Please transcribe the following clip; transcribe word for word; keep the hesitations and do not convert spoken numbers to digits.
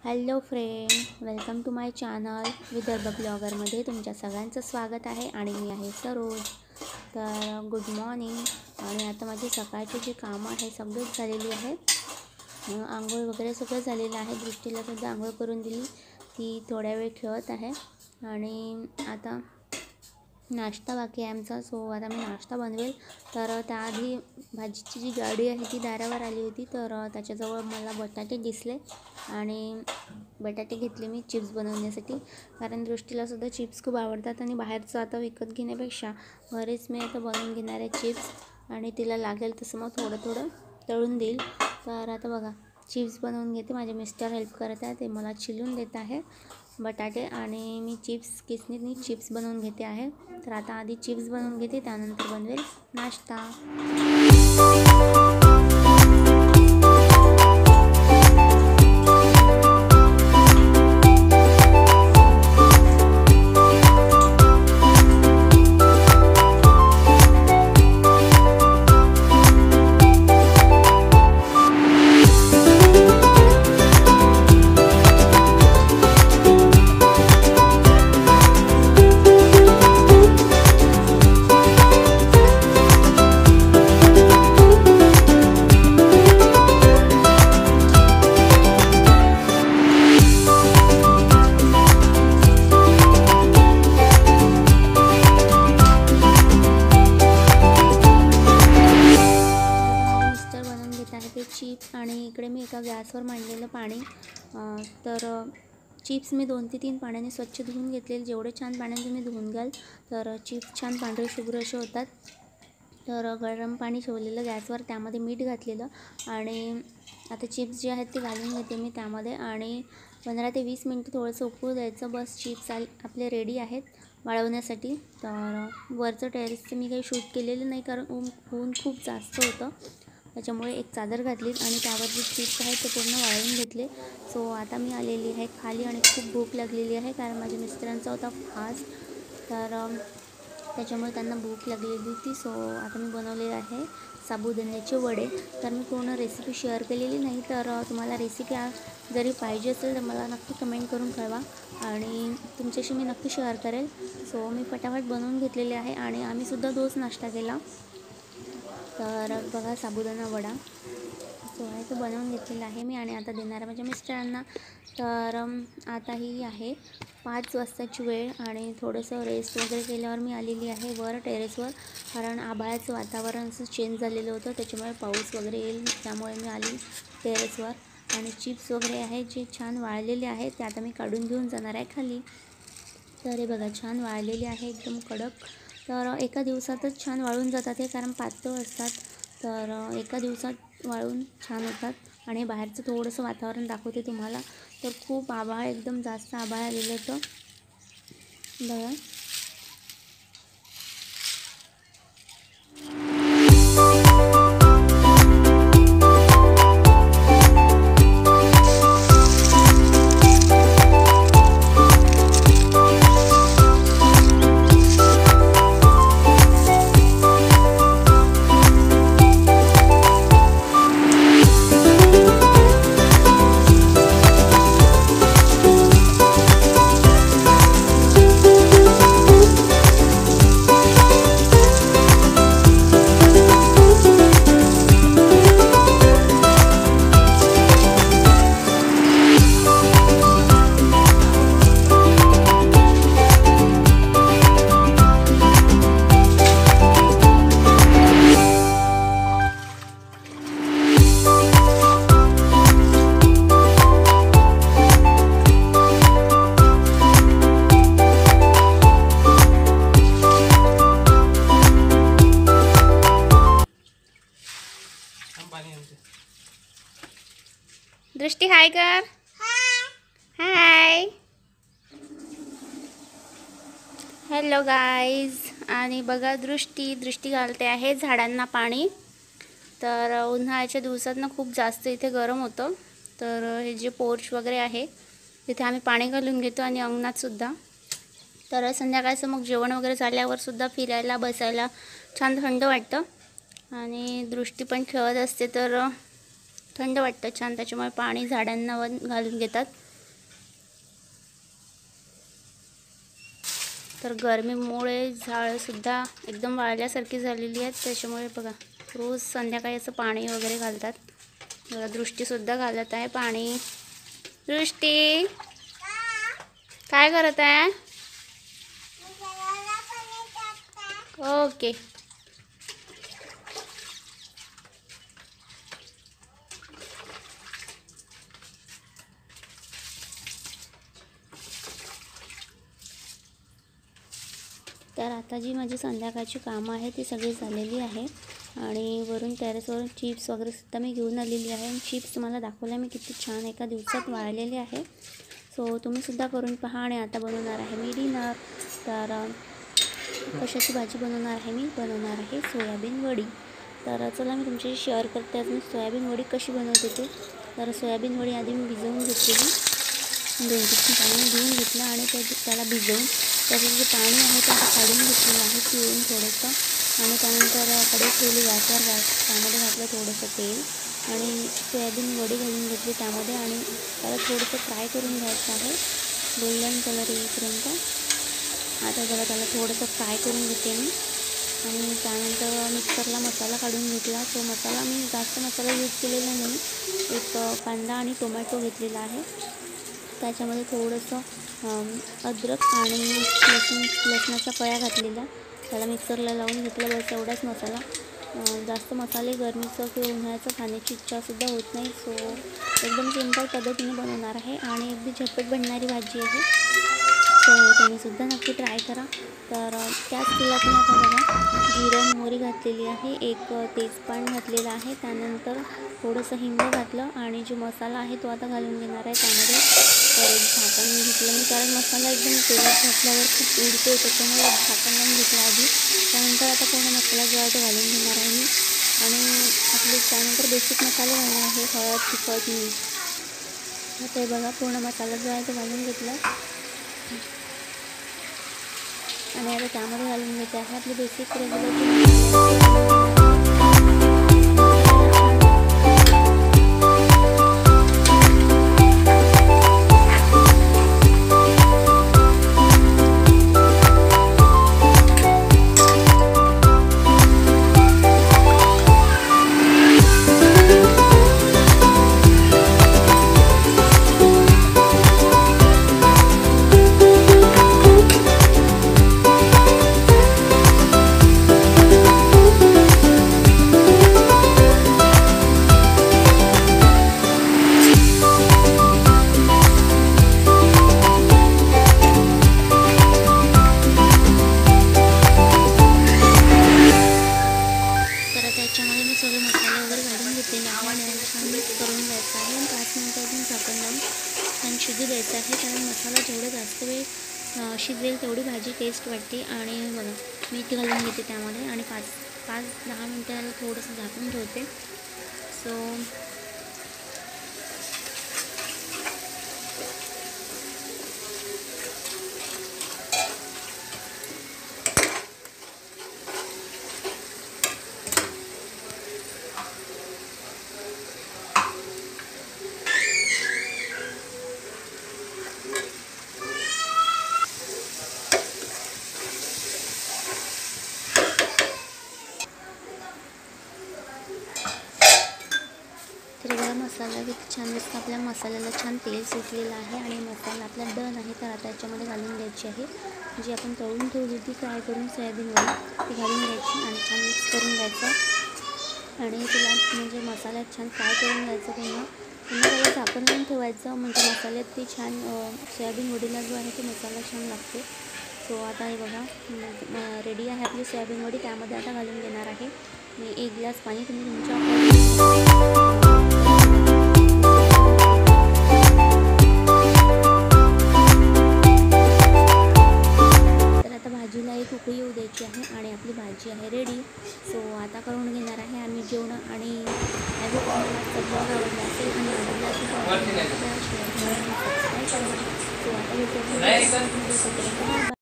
Hello friend, welcome to my channel Vidarbha ब्लॉगरमध्ये तुमच्या सगळ्यांचं स्वागत आहे. आणि मी आहे सरोज. तर गुड मॉर्निंग. आणि आता माझी सकाळची जी कामं आहे सगळीच झालेली आहे. आंघोळ वगैरे सगळं झालेलं आहे. दृष्टीला सुद्धा आंघोळ करून दिली. ती थोड्या वेळ खेळत आहे. आणि आता नाश्ता बाकी आहे आमचा. सो आता मी नाश्ता बनवेल. तर त्याआधी भाजीची जी गाडी आहे ती दारावर आली होती. तर त्याच्याजवळ मला बटाटे दिसले आणि बटाटे घेतले मी चिप्स बनवण्यासाठी. कारण दृष्टीलासुद्धा चिप्स खूप आवडतात आणि बाहेरचं आता विकत घेण्यापेक्षा घरीच मी आता बनवून घेणार आहे चिप्स. आणि तिला लागेल तसं मग थोडं थोडं तळून देईल. तर आता बघा चिप्स बनवून घेते. माझे मिस्टर हेल्प करत आहे, ते मला चिलून देत आहे बटाटे. आणि मी चिप्स किसनीने चिप्स बनवून घेते आहे. तर आता आधी चिप्स बनवून घेते, त्यानंतर बनवेल नाश्ता. चिप्स आणि इकडे मी एका गॅसवर मांडलेलं पाणी. तर चिप्स मी दोन ते तीन पाण्याने स्वच्छ धुवून घेतलेले. जेवढे छान पाण्याने तुम्ही धुवून घ्याल तर चिप्स छान पांढरे शुभ्र असे होतात. तर गरम पाणी ठेवलेलं गॅसवर, त्यामध्ये मीठ घातलेलं. आणि आता चिप्स जे आहेत ते घालून घेते मी त्यामध्ये. आणि पंधरा ते वीस मिनटं थोडंसं उकळू द्यायचं. बस चिप्स आपले रेडी आहेत वाळवण्यासाठी. तर वरचं टेरेसचं मी काही शूट केलेलं नाही, कारण ऊन ऊन खूप जास्त होतं. त्याच्यामुळे एक चादर घातली आणि त्यावर जे चिप्स आहेत ते पूर्ण वाळवून घेतले. सो आता मी आलेली आहे खाली आणि खूप भूक लागलेली आहे, कारण माझ्या मिस्टरांचा होता फास्ट. तर त्याच्यामुळे त्यांना भूक लागलेली होती. सो आता मी बनवलेले आहे साबुदाण्याचे वडे. तर मी पूर्ण रेसिपी शेअर केलेली नाही. तर तुम्हाला रेसिपी जरी पाहिजे असेल तर मला नक्की कमेंट करून कळवा आणि तुमच्याशी मी नक्की शेअर करेल. सो मी फटाफट बनवून घेतलेले आहे आणि आम्हीसुद्धा तोच नाश्ता केला. तर बघा साबुदाणा वडा सो आहे तो बनवून घेतलेला आहे मी. आणि आता देणार आहे माझ्या मिस्टरांना. तर आता ही आहे पाच वाजताची वेळ आणि थोडंसं रेस्ट वगैरे केल्यावर मी आलेली आहे वर टेरेसवर, कारण आभाळाचं वातावरण असं चेंज झालेलं होतं. त्याच्यामुळे पाऊस वगैरे येईल, त्यामुळे मी आली टेरेसवर. आणि चिप्स वगैरे आहे जे छान वाळलेले आहेत ते आता मी काढून घेऊन जाणार आहे खाली. तर हे बघा छान वाळलेले आहे एकदम कडक. तर एका दिवसातच छान वाळून जातात हे, कारण पातळ असतात. तर एका दिवसात वाळून छान होतात. आणि बाहेरचं थोडंसं वातावरण दाखवते तुम्हाला. तर खूप आभाळ, एकदम जास्त आभाळ आलेलं होतं बघा. दृष्टी हाय कर. हाय. Hello guys. आणि बघा दृष्टी दृष्टी घालते आहे झाडांना पाणी. तर उन्हाळ्याच्या दिवसात ना खूप जास्त इथे गरम होतं. तर हे जे पोर्च वगैरे आहे तिथे आम्ही पाणी घालून घेतो आणि अंगणातसुद्धा. तर संध्याकाळचं मग जेवण वगैरे झाल्यावरसुद्धा फिरायला बसायला छान थंड वाटतं. आणि दृष्टी पण खेळत असते तर थंड वाटतं छान. त्याच्यामुळे पाणी झाडांना घालून घेतात. तर गरमीमुळे झाडंसुद्धा एकदम वाळल्यासारखी झालेली आहेत, त्याच्यामुळे बघा रोज संध्याकाळी असं पाणी वगैरे घालतात. बघा दृष्टीसुद्धा घालत आहे पाणी. दृष्टी काय करत आहे? ओके. तर आता जी माझी संध्याकाळची कामं आहे ती सगळी झालेली आहे आणि वरून टेरेसवरून चिप्स वगैरे सुद्धा मी घेऊन आलेली आहे. आणि चिप्स तुम्हाला दाखवल्या मी किती छान एका दिवसात वाळलेले आहे. सो तुम्हीसुद्धा करून पहा. आणि आता बनवणार आहे मी डिनर. तर कशाची भाजी बनवणार आहे मी? बनवणार आहे सोयाबीन वडी. तर चला मी तुमच्याशी शेअर करते आज मी सोयाबीन वडी कशी बनवते ते. तर सोयाबीन वडी आधी मी भिजवून घेतलेली, दोन तीन पाणी धुवून घेतलं आणि त्या त्याला भिजवून त्याचं जे पाणी आहे ते आता काढून घेतलेलं आहे पिळून थोडंसं. आणि त्यानंतर कढई ठेवली गॅसवर, गॅस त्यामध्ये घातलं थोडंसं तेल आणि सोयाबीन वडी घालून घेतली त्यामध्ये आणि त्याला थोडंसं फ्राय करून घ्यायचं आहे गोल्डन कलर येईपर्यंत. आता जरा त्याला थोडंसं फ्राय करून घेते मी. आणि त्यानंतर मिक्सरला मसाला काढून घेतला. तो मसाला मी जास्त मसाला यूज केलेला नाही, एक कांदा आणि टोमॅटो घेतलेला आहे. त्याच्यामध्ये थोडंसं अद्रक आणि लसूण लसणाच्या कळ्या घातलेल्या, त्याला मिक्सरला लावून घेतलं. बस एवढाच मसाला. जास्त मसाले गरमीचं किंवा उन्हाळ्याचं खाण्याची इच्छासुद्धा होत नाही. सो एकदम सिंपल पद्धतीने बनवणार आहे आणि अगदी झटपट बनणारी भाजी आहे. सो तुम्हीसुद्धा नक्की ट्राय करा. तर त्याच तेलात मी आता बघा जिरं मोहरी घातलेली आहे, एक तेजपान घातलेलं आहे, त्यानंतर थोडंसं हिंग घातलं आणि जो मसाला आहे तो आता घालून घेणार आहे त्यामध्ये. तर एक झाकण घेतलं मी, कारण मसाला एकदम तेलात घातल्यावर खूप उडतो, त्याच्यामुळे एक झाकण लावून घेतलं आधी. त्यानंतर आता पूर्ण मसाला जो आहे तो घालून घेणार आहे मी. आणि आपले त्यानंतर बेसिक मसाले घालणार आहे, हळद, तिखट, मीठ. ते बघा पूर्ण मसाला जो आहे तो घालून घेतला आणि आता त्यामध्ये घालून घेते आहे आपली बेसिक रेग्युलर. त्याच्यामध्ये मी सगळे मसाले वगैरे घालून घेतलेले आहे आणि छान मिक्स करून घ्यायचं आहे आणि पाच मिनटं अजून झाकण लावून छान शिजू द्यायचं आहे. कारण मसाला जेवढं जास्त वेळ शिजेल तेवढी भाजी टेस्ट वाटते. आणि बघा मीठ घालून घेते त्यामध्ये आणि पाच पाच दहा मिनटाला थोडंसं झाकून ठेवते. सो तर बघा मसाला किती छान दिसतं. आपल्या मसाल्याला छान तेल सुटलेलं आहे आणि मसाला आपला डन आहे. तर आता याच्यामध्ये घालून द्यायची आहे जी आपण तळून ठेवली होती फ्राय करून सोयाबीन वडी, ती घालून द्यायची आणि छान मिक्स करून द्यायचं. आणि तिला म्हणजे मसाल्यात छान फ्राय करून घ्यायचं. पुन्हा पुन्हा त्याला झाकण लावून ठेवायचं, म्हणजे मसाल्यात ती छान सोयाबीन वडीला जो आहे तो मसाला छान लागतो. सो आता हे बघा रेडी आहे आपली सोयाबीन वडी. त्यामध्ये आता घालून देणार आहे मी एक ग्लास पाणी. तुम्ही तुमच्या भाजीला एक उकळी येऊ द्यायची आहे आणि आपली भाजी आहे रेडी. सो आता करून घेणार आहे आम्ही जेवण. आणि ब्लॉग आवडला असेल आणि आवडला असेल तर शेअर करा, सबस्क्राईब करा. सो आता भेटूया.